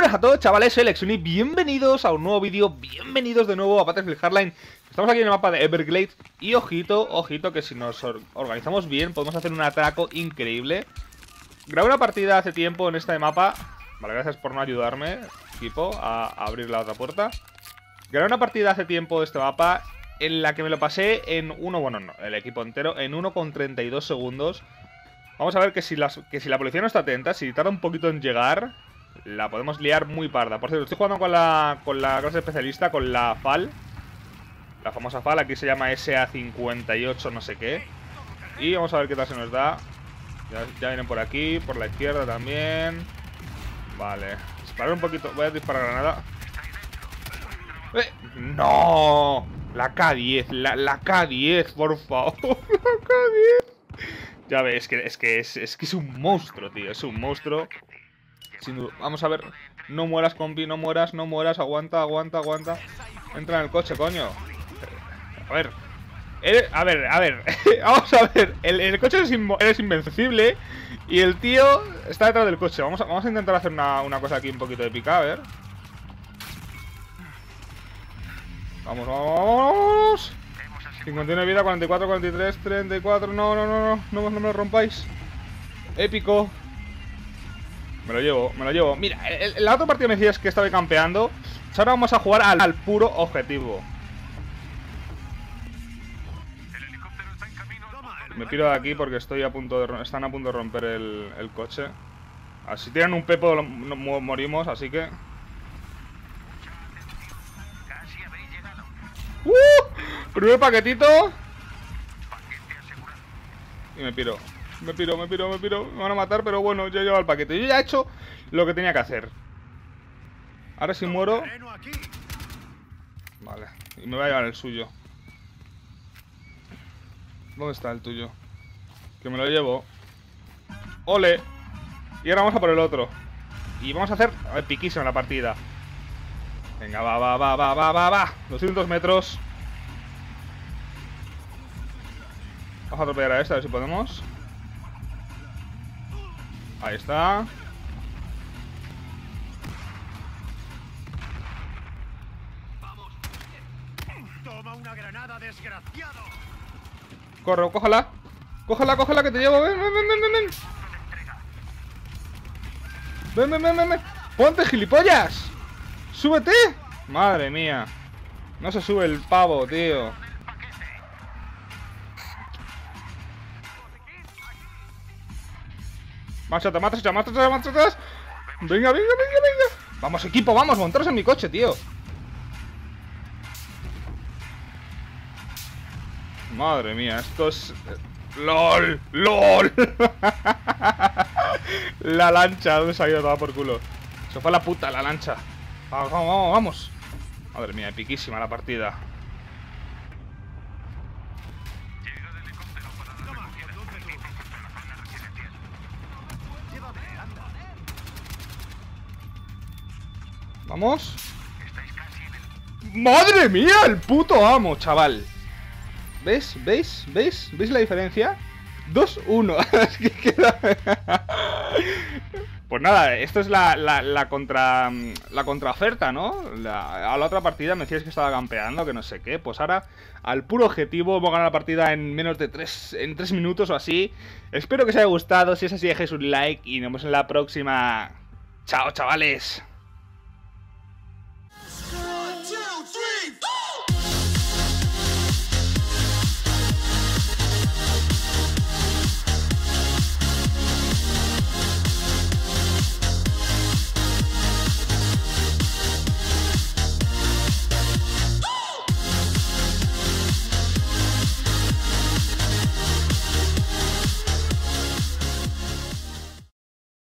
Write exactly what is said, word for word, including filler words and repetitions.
buenas a todos, chavales, soy Lexuni, bienvenidos a un nuevo vídeo, bienvenidos de nuevo a Battlefield Hardline. Estamos aquí en el mapa de Everglades y ojito, ojito que si nos or organizamos bien podemos hacer un atraco increíble. Grabé una partida hace tiempo en este mapa, vale, gracias por no ayudarme, equipo, a, a abrir la otra puerta. Grabé una partida hace tiempo de este mapa en la que me lo pasé en uno, bueno, no, el equipo entero, en uno con treinta y dos segundos. Vamos a ver que si, las, que si la policía no está atenta, si tarda un poquito en llegar, la podemos liar muy parda. Por cierto, estoy jugando con la, con la clase especialista, con la F A L. La famosa F A L, aquí se llama S A cincuenta y ocho no sé qué. Y vamos a ver qué tal se nos da. Ya, ya vienen por aquí, por la izquierda también. Vale, disparar un poquito, voy a disparar granada. ¡Eh! ¡No! La K diez, la, la K diez, por favor. La K diez. Ya ves, es que, es, que es, es que es un monstruo, tío. Es un monstruo. Sin duda. Vamos a ver. No mueras, compi, no mueras, no mueras. Aguanta, aguanta, aguanta. Entra en el coche, coño. A ver. Eres, a ver, a ver. Vamos a ver. El, el coche eres, in, eres invencible. Y el tío está detrás del coche. Vamos a, vamos a intentar hacer una, una cosa aquí un poquito épica. A ver. Vamos, vamos, vamos. cincuenta y nueve vida, cuarenta y cuatro, cuarenta y tres, treinta y cuatro. No, no, no, no. No, no me lo rompáis. Épico. Me lo llevo, me lo llevo. Mira, el, la otra partida me decías que estaba campeando. Pues ahora vamos a jugar al, al puro objetivo. Me piro de aquí porque estoy a punto de están a punto de romper el, el coche. Así si tiran un pepo lo, no, morimos, así que... ¡Uh! Primer paquetito. Y me piro. Me piro, me piro, me piro. Me van a matar, pero bueno, yo llevo el paquete. Yo ya he hecho lo que tenía que hacer. Ahora si muero... Vale. Y me voy a llevar el suyo. ¿Dónde está el tuyo? Que me lo llevo. ¡Ole! Y ahora vamos a por el otro. Y vamos a hacer... A ver, piquísima la partida. Venga, va, va, va, va, va, va, va. doscientos metros. Vamos a atropellar a esta, a ver si podemos. Ahí está. Toma una granada, desgraciado. Corre, cójala. Cójala, cójala que te llevo. Ven, ven, ven, ven, ven. Ven, ven, ven, ven, ven. Ponte, gilipollas. Súbete. Madre mía. No se sube el pavo, tío. Machata, machata, machata, machata. Venga, venga, venga, venga. Vamos, equipo, vamos, montaros en mi coche, tío. Madre mía, esto es... ¡Lol! ¡Lol! La lancha, ¿dónde se ha ido toda por culo? Se fue a la puta la lancha. Vamos, vamos, vamos, vamos. Madre mía, epiquísima la partida. Vamos. ¡Madre mía! El puto amo, chaval. ¿Ves? ¿Veis? ¿Veis? ¿Veis la diferencia? dos uno. Es que queda... Pues nada, esto es la, la, la contra la contraoferta, ¿no? La, a la otra partida me decías que estaba campeando, que no sé qué. Pues ahora, al puro objetivo, hemos ganado la partida en menos de tres, en tres minutos o así. Espero que os haya gustado. Si es así, dejéis un like y nos vemos en la próxima. Chao, chavales.